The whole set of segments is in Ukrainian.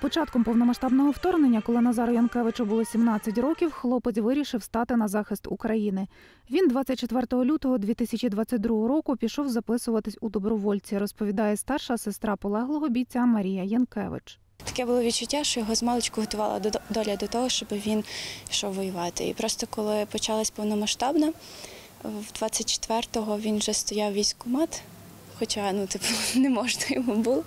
початком повномасштабного вторгнення, коли Назару Янкевичу було 17 років, хлопець вирішив стати на захист України. Він 24 лютого 2022 року пішов записуватись у добровольці, розповідає старша сестра полеглого бійця Марія Янкевич. Таке було відчуття, що його змалечку готувала доля до того, щоб він йшов воювати. І просто коли почалась повномасштабна, в 24-го він вже стояв військкомат, хоча не можна йому було.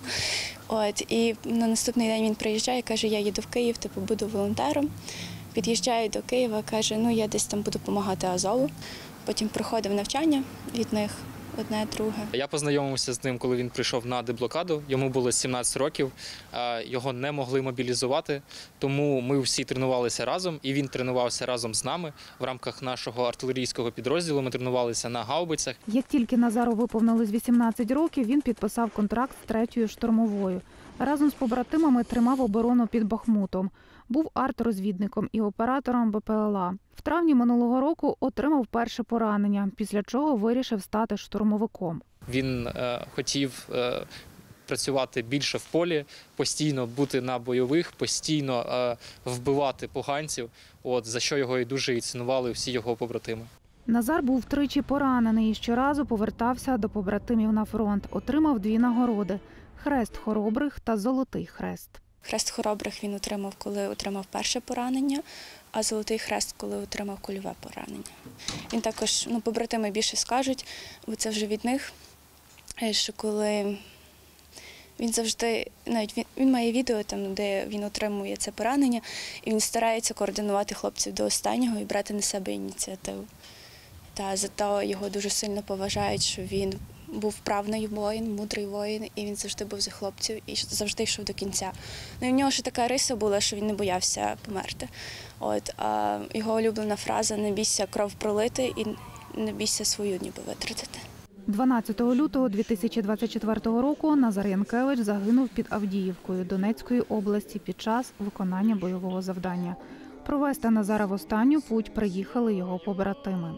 І на наступний день він приїжджає, каже, я їду в Київ, буду волонтером. Під'їжджаю до Києва, каже, я десь там буду допомагати Азову. Потім проходив навчання від них. Одне, друге. Я познайомився з ним, коли він прийшов на деблокаду. Йому було 17 років, його не могли мобілізувати, тому ми всі тренувалися разом, і він тренувався разом з нами. В рамках нашого артилерійського підрозділу ми тренувалися на гаубицях. Як тільки Назару виповнилось 18 років, він підписав контракт з 3-ю штурмовою. Разом з побратимами тримав оборону під Бахмутом. Був арт-розвідником і оператором БПЛА. В травні минулого року отримав перше поранення, після чого вирішив стати штурмовиком. Він хотів працювати більше в полі, постійно бути на бойових, постійно вбивати поганців, за що його і дуже цінували всі його побратими. Назар був тричі поранений і щоразу повертався до побратимів на фронт. Отримав 2 нагороди – Хрест Хоробрих та Золотий Хрест. Хрест Хоробрих він отримав, коли отримав перше поранення, а Золотий Хрест, коли отримав кульове поранення. Він також, побратими більше скажуть, бо це вже від них, що коли він завжди, навіть він має відео, де він отримує це поранення, і він старається координувати хлопців до останнього і брати на себе ініціативу. Та зато його дуже сильно поважають, що він був вправний воїн, мудрий воїн, і він завжди був за хлопців і завжди йшов до кінця. І в нього ще така риса була, що він не боявся померти. А його улюблена фраза «Не бійся кров пролити і не бійся свою ніби витратити». 12 лютого 2024 року Назар Янкевич загинув під Авдіївкою Донецької області під час виконання бойового завдання. Провести Назара в останню путь приїхали його побратими.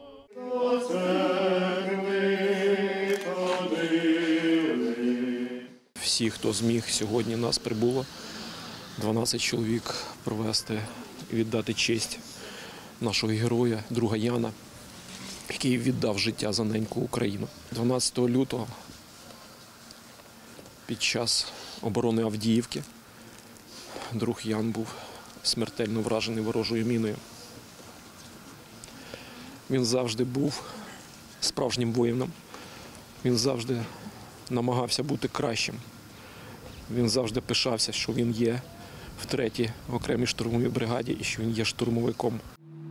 Всі, хто зміг, сьогодні нас прибуло. 12 чоловік провести і віддати честь нашого героя, друга Яна, який віддав життя за неньку Україну. 12 лютого під час оборони Авдіївки друг Ян був смертельно вражений ворожою міною. Він завжди був справжнім воїном, він завжди намагався бути кращим. Він завжди пишався, що він є в 3-й окремій штурмовій бригаді і що він є штурмовиком.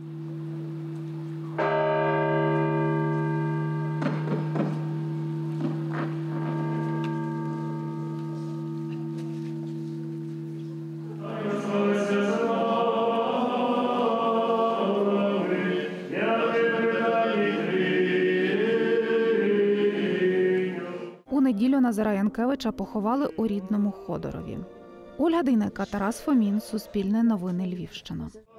У неділю Назара Янкевича поховали у рідному Ходорові. Ольга Дейнека, Тарас Фомін, Суспільне новини, Львівщина.